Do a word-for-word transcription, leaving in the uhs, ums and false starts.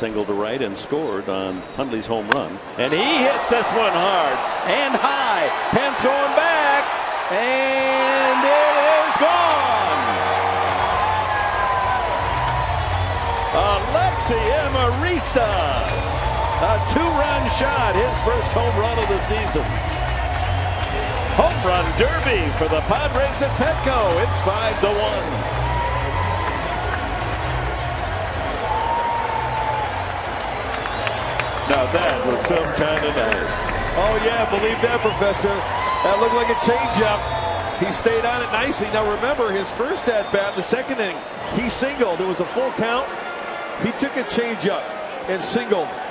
single to right and scored on Hundley's home run. And he hits this one hard and high. Pence going back, and it is gone. Alexi Amarista, a two-run shot, his first home run of the season. Home run derby for the Padres at Petco. It's five to one. Now that was some kind of nice. Oh yeah, believe that, Professor. That looked like a changeup. He stayed on it nicely. Now remember, his first at bat in the second inning, he singled. It was a full count. He took a changeup and singled.